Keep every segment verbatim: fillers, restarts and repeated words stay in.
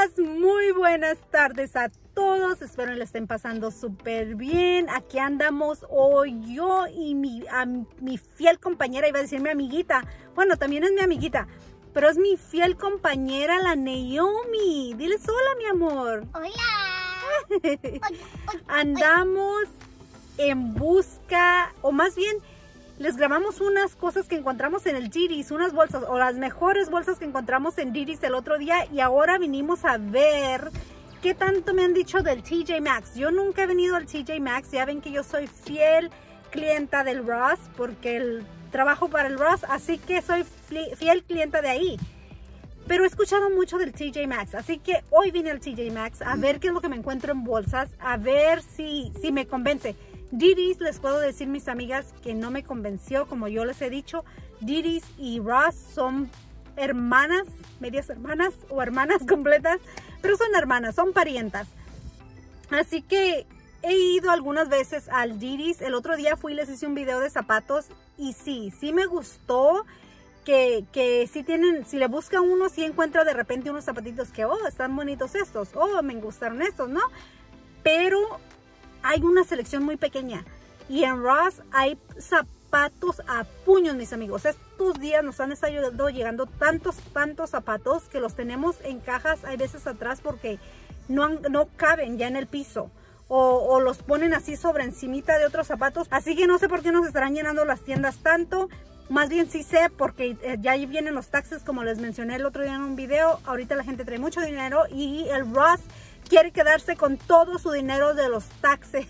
días, muy buenas tardes a todos. Espero que le estén pasando súper bien. Aquí andamos hoy yo y mi, a, mi fiel compañera, iba a decir mi amiguita. Bueno, también es mi amiguita, pero es mi fiel compañera, la Naomi. Diles hola, mi amor. Hola. Andamos en busca, o más bien, les grabamos unas cosas que encontramos en el Diddy's, unas bolsas, o las mejores bolsas que encontramos en Diddy's el otro día, y ahora vinimos a ver qué tanto me han dicho del T J Maxx. Yo nunca he venido al T J Maxx, ya ven que yo soy fiel clienta del Ross, porque el, trabajo para el Ross, así que soy fiel clienta de ahí. Pero he escuchado mucho del T J Maxx, así que hoy vine al T J Maxx a ver qué es lo que me encuentro en bolsas, a ver si, si me convence. Diddy's, les puedo decir, mis amigas, que no me convenció. Como yo les he dicho, Diddy's y Ross son hermanas, medias hermanas o hermanas completas, pero son hermanas, son parientas. Así que he ido algunas veces al Diddy's. El otro día fui y les hice un video de zapatos y sí, sí me gustó. Que, que si tienen, si le busca uno, si encuentra de repente unos zapatitos que, oh, están bonitos estos, oh, me gustaron estos, ¿no? Pero hay una selección muy pequeña y en Ross hay zapatos a puños, mis amigos. Estos días nos han estado llegando tantos, tantos zapatos que los tenemos en cajas, hay veces atrás porque no, han, no caben ya en el piso. O, o los ponen así sobre encimita de otros zapatos. Así que no sé por qué nos estarán llenando las tiendas tanto. Más bien sí sé, porque eh, ya ahí vienen los taxes, como les mencioné el otro día en un video. Ahorita la gente trae mucho dinero y el Ross quiere quedarse con todo su dinero de los taxes.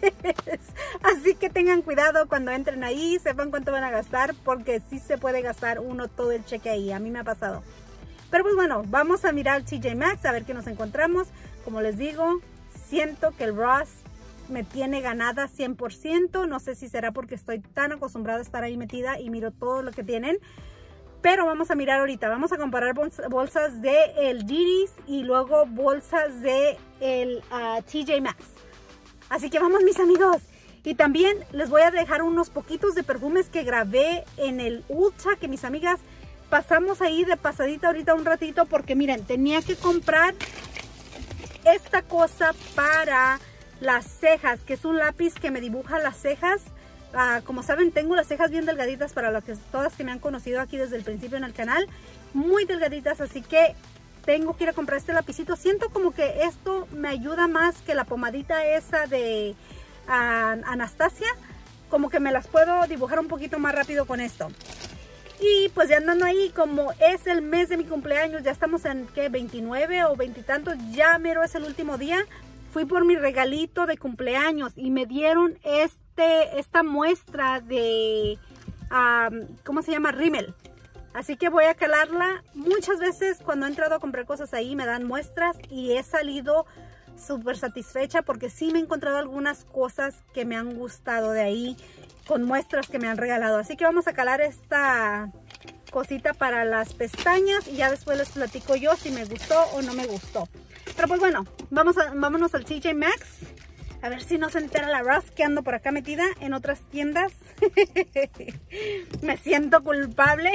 Así que tengan cuidado cuando entren ahí, sepan cuánto van a gastar, porque sí se puede gastar uno todo el cheque ahí. A mí me ha pasado. Pero pues bueno, vamos a mirar el T J Maxx a ver qué nos encontramos. Como les digo, siento que el Ross me tiene ganada cien por ciento. No sé si será porque estoy tan acostumbrada a estar ahí metida y miro todo lo que tienen. Pero vamos a mirar ahorita. Vamos a comparar bolsas de el Diddy's y luego bolsas de el uh, T J Maxx. Así que vamos, mis amigos. Y también les voy a dejar unos poquitos de perfumes que grabé en el Ulta, que mis amigas pasamos ahí de pasadita ahorita un ratito, porque miren, tenía que comprar esta cosa para las cejas, que es un lápiz que me dibuja las cejas. Uh, como saben, tengo las cejas bien delgaditas, para las que, todas que me han conocido aquí desde el principio en el canal, muy delgaditas, así que tengo que ir a comprar este lapicito. Siento como que esto me ayuda más que la pomadita esa de uh, Anastasia, como que me las puedo dibujar un poquito más rápido con esto. Y pues ya andando ahí, como es el mes de mi cumpleaños, ya estamos en ¿qué? veintinueve o veintitantos, ya mero es el último día. Fui por mi regalito de cumpleaños y me dieron este, esta muestra de, um, ¿cómo se llama? Rimmel. Así que voy a calarla. Muchas veces cuando he entrado a comprar cosas ahí me dan muestras y he salido súper satisfecha porque sí me he encontrado algunas cosas que me han gustado de ahí con muestras que me han regalado. Así que vamos a calar esta cosita para las pestañas y ya después les platico yo si me gustó o no me gustó. Pero pues bueno, vamos a, vámonos al T J Maxx. A ver si no se entera la Ross que ando por acá metida en otras tiendas. Me siento culpable.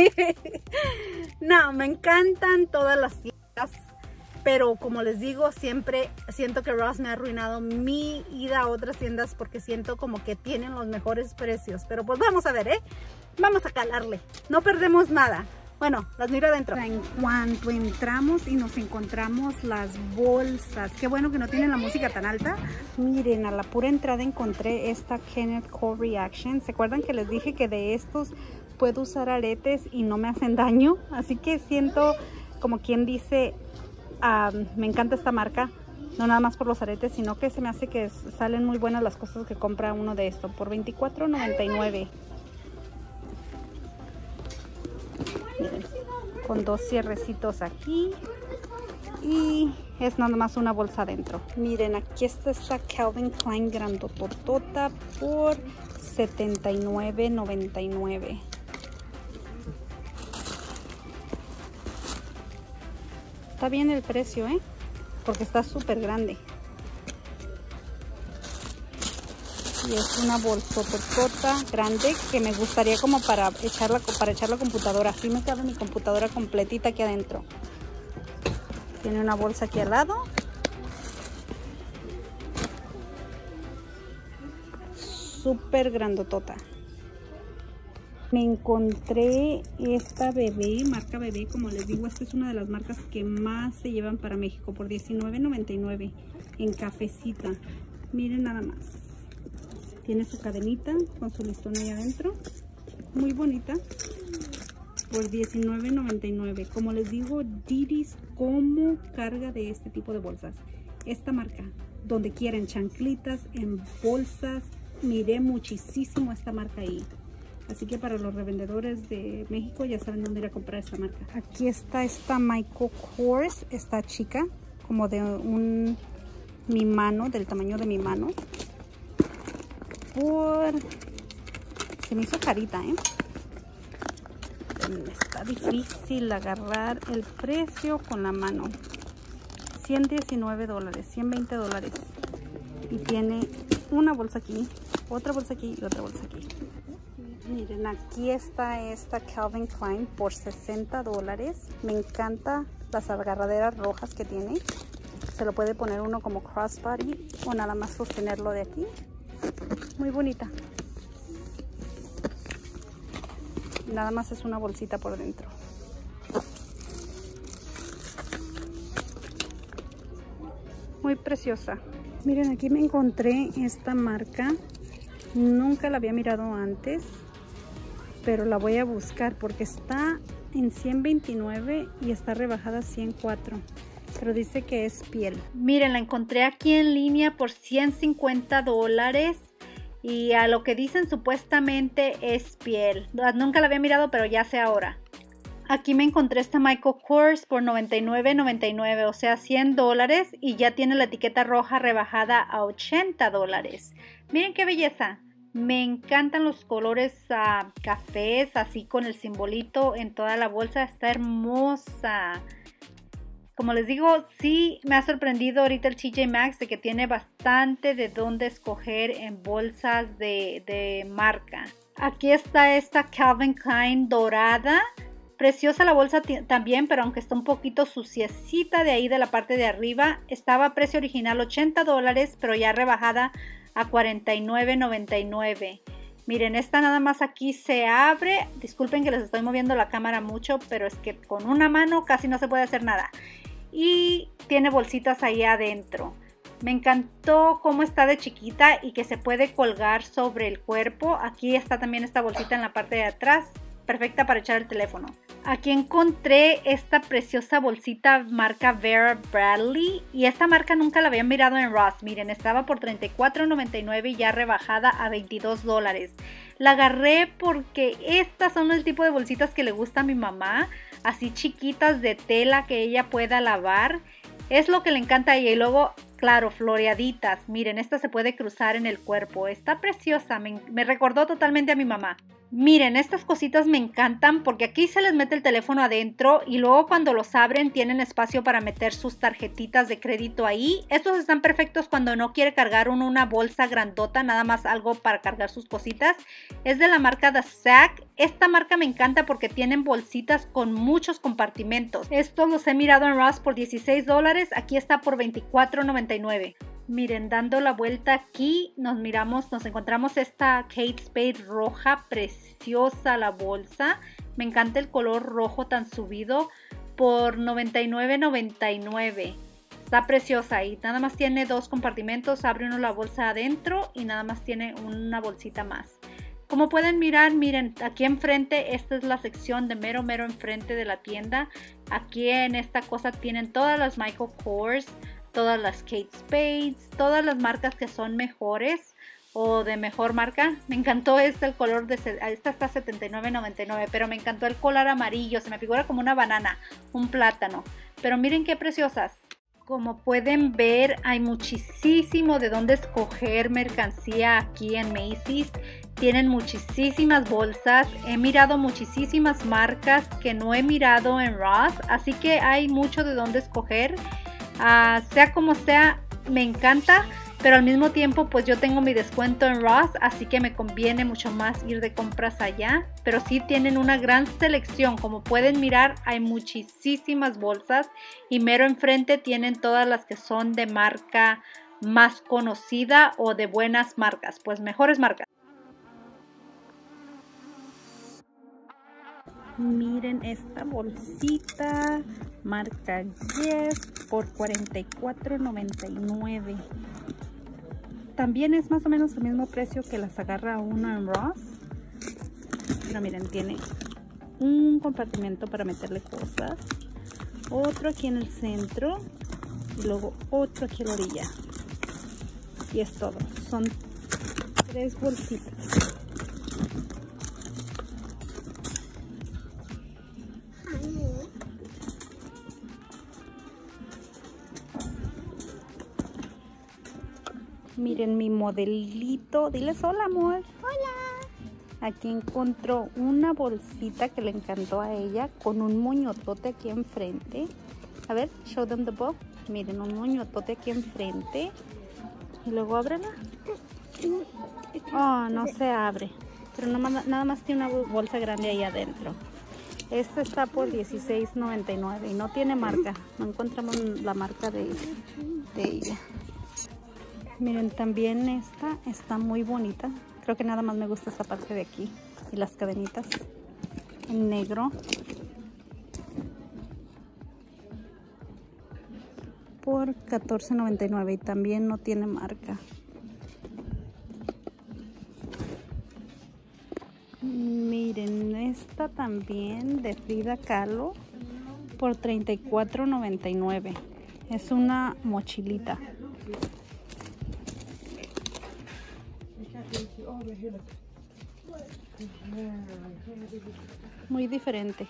No, me encantan todas las tiendas. Pero como les digo, siempre siento que Ross me ha arruinado mi ida a otras tiendas porque siento como que tienen los mejores precios. Pero pues vamos a ver, ¿eh? Vamos a calarle. No perdemos nada. Bueno, las miro adentro. En cuanto entramos y nos encontramos las bolsas. Qué bueno que no tienen la música tan alta. Miren, a la pura entrada encontré esta Kenneth Cole Reaction. ¿Se acuerdan que les dije que de estos puedo usar aretes y no me hacen daño? Así que siento como quien dice, um, me encanta esta marca. No nada más por los aretes, sino que se me hace que salen muy buenas las cosas que compra uno de estos. Por veinticuatro noventa y nueve. Miren, con dos cierrecitos aquí y es nada más una bolsa adentro. Miren, aquí está esta Calvin Klein grandototota por setenta y nueve noventa y nueve. Está bien el precio, ¿eh? Porque está súper grande. Y es una bolsototota grande que me gustaría como para echarla para echar la computadora. Así me cabe mi computadora completita aquí adentro. Tiene una bolsa aquí al lado. Súper grandotota. Me encontré esta bebé, marca bebé, como les digo, esta es una de las marcas que más se llevan para México, por diecinueve noventa y nueve en cafecita. Miren nada más. Tiene su cadenita con su listón ahí adentro. Muy bonita. Por diecinueve noventa y nueve. Como les digo, Diddy's como carga de este tipo de bolsas. Esta marca, donde quieran, chanclitas, en bolsas. Miré muchísimo esta marca ahí. Así que para los revendedores de México ya saben dónde ir a comprar esta marca. Aquí está esta Michael Kors, esta chica, como de un mi mano, del tamaño de mi mano. Por... se me hizo carita, ¿eh? Está difícil agarrar el precio con la mano. ciento diecinueve dólares, ciento veinte dólares. Y tiene una bolsa aquí, otra bolsa aquí y otra bolsa aquí. Miren, aquí está esta Calvin Klein por sesenta dólares. Me encanta las agarraderas rojas que tiene. Se lo puede poner uno como crossbody o nada más sostenerlo de aquí. Muy bonita. Nada más es una bolsita por dentro. Muy preciosa. Miren, aquí me encontré esta marca. Nunca la había mirado antes, pero la voy a buscar porque está en ciento veintinueve y está rebajada a ciento cuatro. Pero dice que es piel. Miren, la encontré aquí en línea por ciento cincuenta dólares. Y a lo que dicen supuestamente es piel. Nunca la había mirado, pero ya sé ahora. Aquí me encontré esta Michael Kors por noventa y nueve noventa y nueve, o sea cien dólares. Y ya tiene la etiqueta roja rebajada a ochenta dólares. Miren qué belleza. Me encantan los colores uh, cafés, así con el simbolito en toda la bolsa. Está hermosa. Como les digo, sí me ha sorprendido ahorita el T J Maxx de que tiene bastante de dónde escoger en bolsas de, de marca. Aquí está esta Calvin Klein dorada. Preciosa la bolsa también, pero aunque está un poquito suciecita de ahí de la parte de arriba. Estaba a precio original ochenta dólares, pero ya rebajada a cuarenta y nueve noventa y nueve. Miren, esta nada más aquí se abre. Disculpen que les estoy moviendo la cámara mucho, pero es que con una mano casi no se puede hacer nada. Y tiene bolsitas ahí adentro. Me encantó cómo está de chiquita y que se puede colgar sobre el cuerpo. Aquí está también esta bolsita en la parte de atrás. Perfecta para echar el teléfono. Aquí encontré esta preciosa bolsita marca Vera Bradley. Y esta marca nunca la había mirado en Ross. Miren, estaba por treinta y cuatro noventa y nueve y ya rebajada a veintidós dólares. La agarré porque estas son el tipo de bolsitas que le gusta a mi mamá. Así chiquitas de tela que ella pueda lavar. Es lo que le encanta a ella. Y luego, claro, floreaditas. Miren, esta se puede cruzar en el cuerpo. Está preciosa. Me, me recordó totalmente a mi mamá. Miren, estas cositas me encantan porque aquí se les mete el teléfono adentro y luego cuando los abren tienen espacio para meter sus tarjetitas de crédito ahí. Estos están perfectos cuando no quiere cargar uno una bolsa grandota, nada más algo para cargar sus cositas. Es de la marca The Sack. Esta marca me encanta porque tienen bolsitas con muchos compartimentos. Estos los he mirado en Ross por dieciséis dólares. Aquí está por veinticuatro noventa y nueve. Miren, dando la vuelta aquí nos miramos, nos encontramos esta Kate Spade roja, preciosa la bolsa. Me encanta el color rojo tan subido por noventa y nueve noventa y nueve. Está preciosa y nada más tiene dos compartimentos, abre uno la bolsa adentro y nada más tiene una bolsita más. Como pueden mirar, miren, aquí enfrente, esta es la sección de mero mero enfrente de la tienda. Aquí en esta cosa tienen todas las Michael Kors, todas las Kate Spades, todas las marcas que son mejores o de mejor marca. Me encantó este, el color de esta está setenta y nueve noventa y nueve, pero me encantó el color amarillo, se me figura como una banana, un plátano. Pero miren qué preciosas. Como pueden ver, hay muchísimo de dónde escoger mercancía aquí en Macy's. Tienen muchísimas bolsas. He mirado muchísimas marcas que no he mirado en Ross, así que hay mucho de dónde escoger. Uh, sea como sea, me encanta. pero al mismo tiempo pues yo tengo mi descuento en Ross, así que me conviene mucho más ir de compras allá. Pero sí tienen una gran selección, como pueden mirar hay muchísimas bolsas y mero enfrente tienen todas las que son de marca más conocida o de buenas marcas, pues mejores marcas. Miren esta bolsita marca Guess por cuarenta y cuatro noventa y nueve. También es más o menos el mismo precio que las agarra uno en Ross. Pero miren, tiene un compartimento para meterle cosas, otro aquí en el centro y luego otro aquí a la orilla. Y es todo. Son tres bolsitas. Miren mi modelito. Diles hola, amor. Hola. Aquí encontró una bolsita que le encantó a ella con un moñotote aquí enfrente. A ver, show them the book. Miren, un moñotote aquí enfrente. Y luego ábrela. Oh, no se abre. Pero no, nada más tiene una bolsa grande ahí adentro. Esta está por dieciséis noventa y nueve y no tiene marca. No encontramos la marca de, de ella. Miren, también esta está muy bonita. Creo que nada más me gusta esta parte de aquí. Y las cadenitas en negro. Por catorce noventa y nueve y también no tiene marca. Miren, esta también de Frida Kahlo por treinta y cuatro noventa y nueve. Es una mochilita. Muy diferente.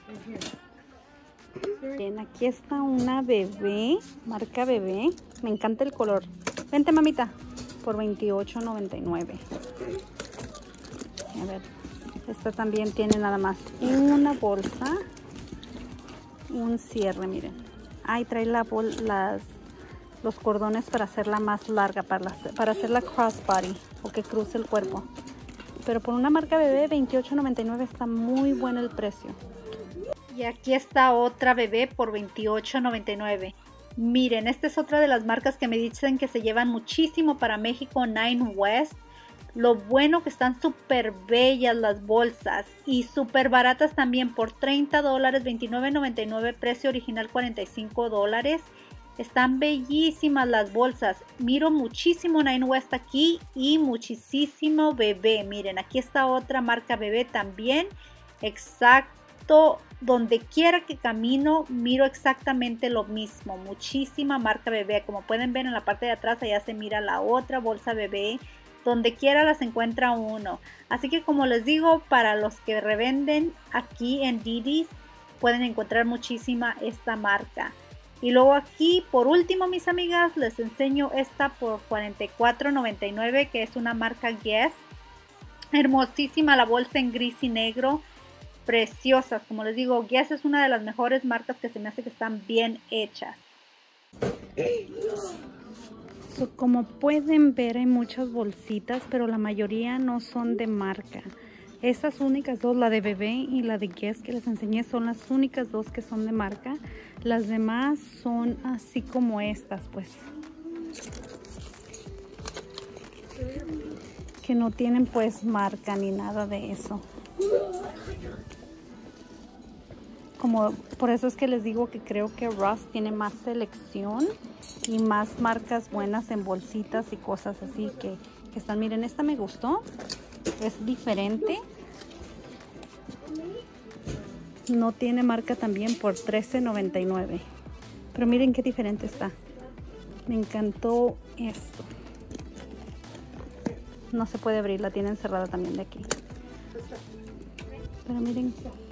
Bien, aquí está una bebé, marca bebé. Me encanta el color. Vente, mamita. Por veintiocho noventa y nueve. A ver, esta también tiene nada más una bolsa, un cierre, miren. Ahí trae la bol, las, los cordones para hacerla más larga, para, la, para hacerla crossbody o que cruce el cuerpo. Pero por una marca bebé, veintiocho noventa y nueve está muy bueno el precio. Y aquí está otra bebé por veintiocho noventa y nueve. Miren, esta es otra de las marcas que me dicen que se llevan muchísimo para México, Nine West. Lo bueno que están súper bellas las bolsas y súper baratas también por treinta dólares, veintinueve noventa y nueve, precio original cuarenta y cinco dólares. Están bellísimas las bolsas. Miro muchísimo Nine West aquí y muchísimo bebé. Miren, aquí está otra marca bebé también. Exacto, donde quiera que camino miro exactamente lo mismo. Muchísima marca bebé. Como pueden ver en la parte de atrás allá se mira la otra bolsa bebé. Donde quiera las encuentra uno. Así que como les digo, para los que revenden aquí en Diddy's pueden encontrar muchísima esta marca. Y luego aquí por último, mis amigas, les enseño esta por cuarenta y cuatro noventa y nueve, que es una marca Guess. Hermosísima la bolsa en gris y negro. Preciosas, como les digo, Guess es una de las mejores marcas que se me hace que están bien hechas. So, como pueden ver hay muchas bolsitas, pero la mayoría no son de marca. Estas únicas dos, la de bebé y la de Guess que les enseñé, son las únicas dos que son de marca. Las demás son así como estas, pues. Que no tienen pues marca ni nada de eso. Como, por eso es que les digo que creo que Ross tiene más selección y más marcas buenas en bolsitas y cosas así que, que están. Miren, esta me gustó, es diferente, no tiene marca también por trece noventa y nueve, pero miren qué diferente está. Me encantó esto. No se puede abrir, la tienen cerrada también de aquí, pero miren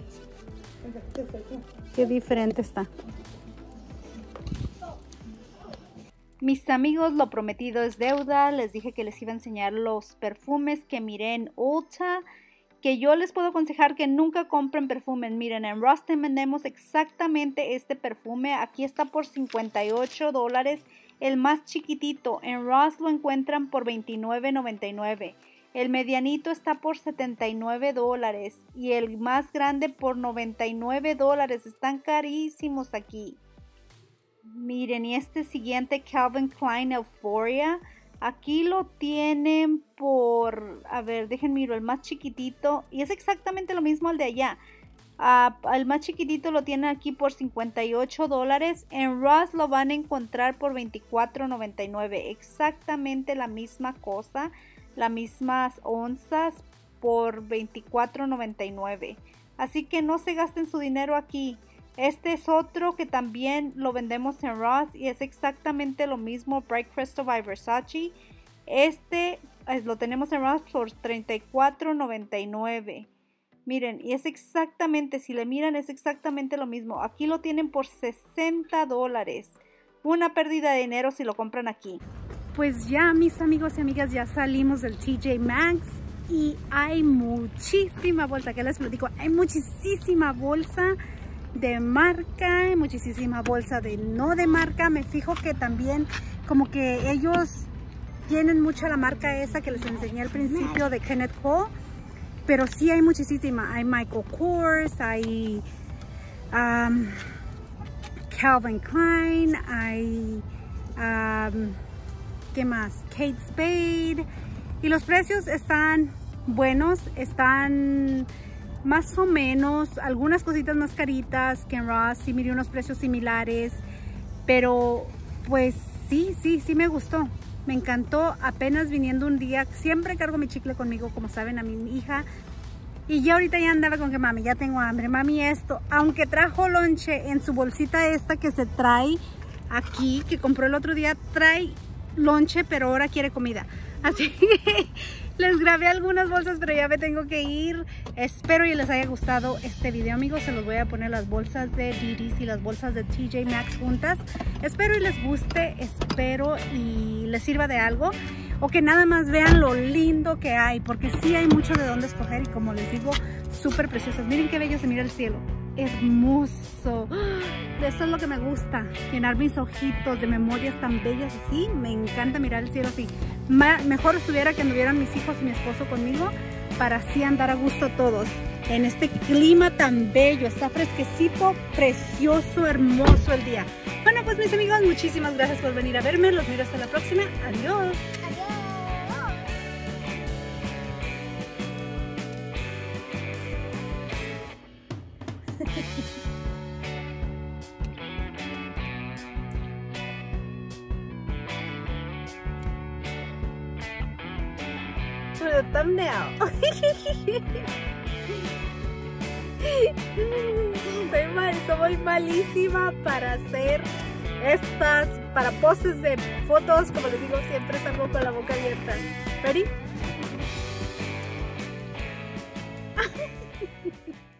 qué diferente está. Mis amigos, lo prometido es deuda. Les dije que les iba a enseñar los perfumes que miré en Ulta, que yo les puedo aconsejar que nunca compren perfumes. Miren, en Ross vendemos exactamente este perfume. Aquí está por cincuenta y ocho dólares. El más chiquitito en Ross lo encuentran por veintinueve noventa y nueve. El medianito está por setenta y nueve dólares y el más grande por noventa y nueve dólares. Están carísimos aquí. Miren, y este siguiente Calvin Klein Euphoria, aquí lo tienen por, a ver, déjenme mirar, el más chiquitito, y es exactamente lo mismo al de allá. Uh, el más chiquitito lo tienen aquí por cincuenta y ocho dólares. En Ross lo van a encontrar por veinticuatro noventa y nueve. Exactamente la misma cosa, las mismas onzas por veinticuatro noventa y nueve. Así que no se gasten su dinero aquí. Este es otro que también lo vendemos en Ross y es exactamente lo mismo, Bright Crystal by Versace. Este es, lo tenemos en Ross por treinta y cuatro noventa y nueve. Miren, y es exactamente, si le miran, es exactamente lo mismo. Aquí lo tienen por sesenta dólares. Una pérdida de dinero si lo compran aquí. Pues ya, mis amigos y amigas, ya salimos del T J Maxx y hay muchísima bolsa. ¿Qué les platico? Hay muchísima bolsa de marca, hay muchísima bolsa de no de marca. Me fijo que también como que ellos tienen mucho la marca esa que les enseñé al principio de Kenneth Cole. Pero sí hay muchísima, hay Michael Kors, hay um, Calvin Klein, hay, um, ¿qué más? Kate Spade. Y los precios están buenos, están más o menos, algunas cositas más caritas que en Ross. Sí miré unos precios similares, pero pues sí, sí, sí me gustó. Me encantó, apenas viniendo un día, siempre cargo mi chicle conmigo, como saben, a mi hija. Y ya ahorita ya andaba con que mami, ya tengo hambre, mami esto. Aunque trajo lonche en su bolsita esta que se trae aquí, que compró el otro día, trae lonche, pero ahora quiere comida. Así que les grabé algunas bolsas, pero ya me tengo que ir. Espero y les haya gustado este video, amigos. Se los voy a poner las bolsas de Diddy's y las bolsas de T J Maxx juntas. Espero y les guste, espero y les sirva de algo. O que nada más vean lo lindo que hay, porque sí hay mucho de dónde escoger y como les digo, súper preciosas. Miren qué bello se mira el cielo. Hermoso. Eso es lo que me gusta, llenar mis ojitos de memorias tan bellas así. Me encanta mirar el cielo así. Ma mejor estuviera que anduvieran mis hijos y mi esposo conmigo para así andar a gusto todos en este clima tan bello. Está fresquecito, precioso, hermoso el día. Bueno, pues mis amigos, muchísimas gracias por venir a verme. Los miro hasta la próxima. Adiós. For the thumbnail. Soy, mal, soy malísima para hacer estas, para poses de fotos. Como les digo, siempre salgo con la boca abierta. ¿Ready?